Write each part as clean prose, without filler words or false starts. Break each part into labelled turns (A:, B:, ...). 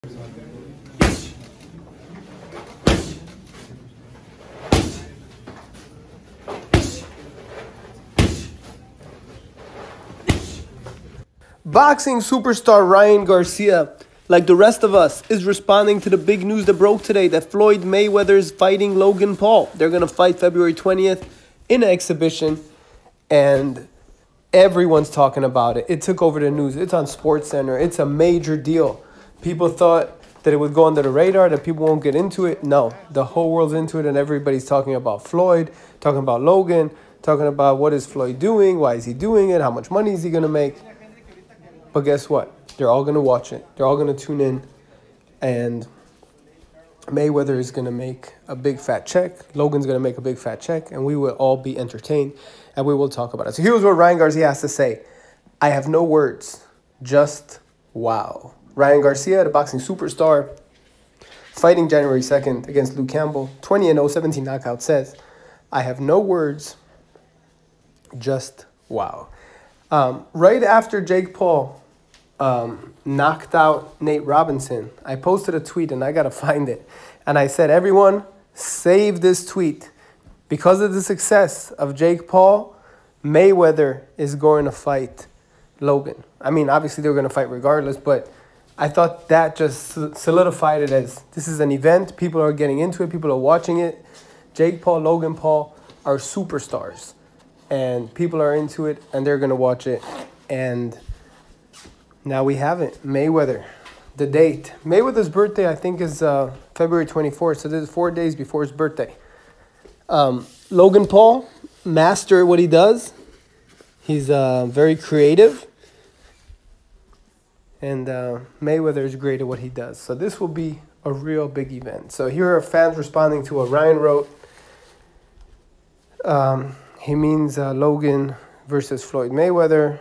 A: Boxing superstar Ryan Garcia, like the rest of us, is responding to the big news that broke today that Floyd Mayweather is fighting Logan Paul. They're going to fight February 20th in an exhibition, and everyone's talking about it. It took over the news. It's on SportsCenter. It's a major deal. People thought that it would go under the radar, that people won't get into it. No, the whole world's into it, and everybody's talking about Floyd, talking about Logan, talking about what is Floyd doing, why is he doing it, how much money is he going to make. But guess what? They're all going to watch it. They're all going to tune in. And Mayweather is going to make a big fat check. Logan's going to make a big fat check. And we will all be entertained. And we will talk about it. So here's what Ryan Garcia has to say. I have no words. Just wow. Ryan Garcia, the boxing superstar, fighting January 2nd against Luke Campbell. 20-0, 17 knockouts, says, I have no words. Just wow. Right after Jake Paul knocked out Nate Robinson, I posted a tweet, and I got to find it. And I said, everyone, save this tweet. Because of the success of Jake Paul, Mayweather is going to fight Logan. I mean, obviously, they're going to fight regardless, but I thought that just solidified it as this is an event. People are getting into it. People are watching it. Jake Paul, Logan Paul are superstars. And people are into it, and they're going to watch it. And now we have it. Mayweather. The date. Mayweather's birthday, I think, is February 24th. So this is 4 days before his birthday. Logan Paul, master what he does. He's very creative. And Mayweather is great at what he does. So this will be a real big event. So here are fans responding to what Ryan wrote. He means Logan versus Floyd Mayweather.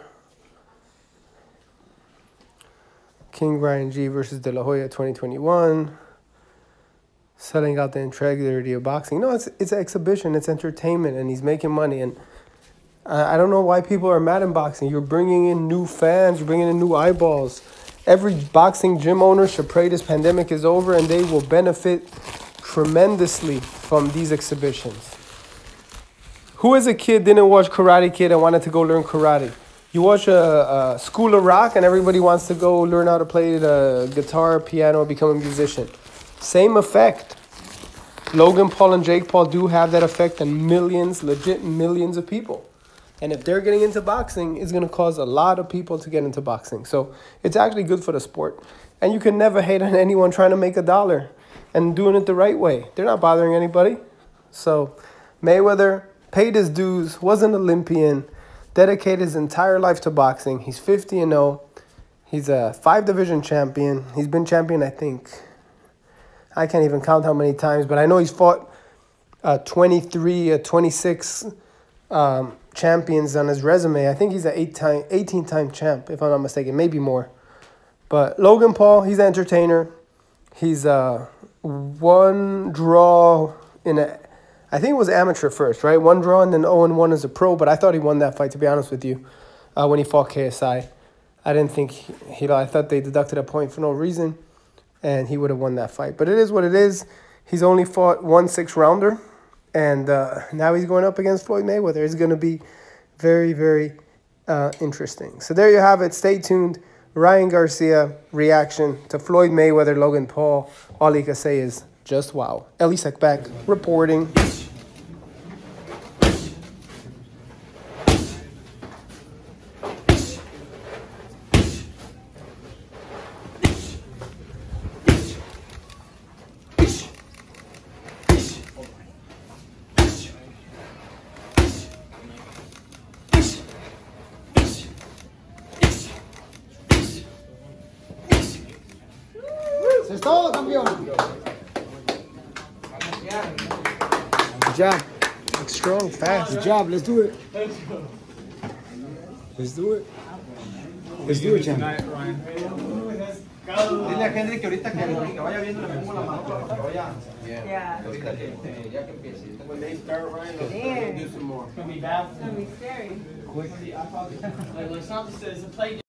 A: King Ryan G versus De La Hoya 2021. Selling out the integrity of boxing. No, it's an exhibition. It's entertainment, and he's making money. And I don't know why people are mad in boxing. You're bringing in new fans. You're bringing in new eyeballs. Every boxing gym owner should pray this pandemic is over, and they will benefit tremendously from these exhibitions. Who as a kid didn't watch Karate Kid and wanted to go learn karate? You watch a School of Rock and everybody wants to go learn how to play the guitar, piano, become a musician. Same effect. Logan Paul and Jake Paul do have that effect on millions, legit millions of people. And if they're getting into boxing, it's going to cause a lot of people to get into boxing. So it's actually good for the sport. And you can never hate on anyone trying to make a dollar and doing it the right way. They're not bothering anybody. So Mayweather paid his dues, was an Olympian, dedicated his entire life to boxing. He's 50-0. He's a 5-division champion. He's been champion, I think, I can't even count how many times, but I know he's fought 23, 26 champions on his resume. I think he's an 18-time champ, if I'm not mistaken, maybe more. But Logan Paul, he's an entertainer. He's one draw in a... I think it was amateur first, right? One draw and then 0-1 as a pro, but I thought he won that fight, to be honest with you, when he fought KSI. I didn't think I thought they deducted a point for no reason, and he would have won that fight. But it is what it is. He's only fought one 6-rounder, and now he's going up against Floyd Mayweather. It's going to be very, very interesting. So there you have it. Stay tuned. Ryan Garcia reaction to Floyd Mayweather, Logan Paul. All he can say is just wow. Elie Seckbach reporting.
B: Eso es todo, campeón. Good job.
A: Look strong, fast.
B: Good job. Let's do it. Let's do it. Let's do it, champ.
C: Dile a Henry que ahorita que vaya viendo le pongo la mano para que vaya.
D: Yeah.
C: Ahorita que ya que empiece. When they start, Ryan,
D: Damn.
C: do some more.
D: It's gonna be scary.
C: Quick.
D: Like Lasante says, the play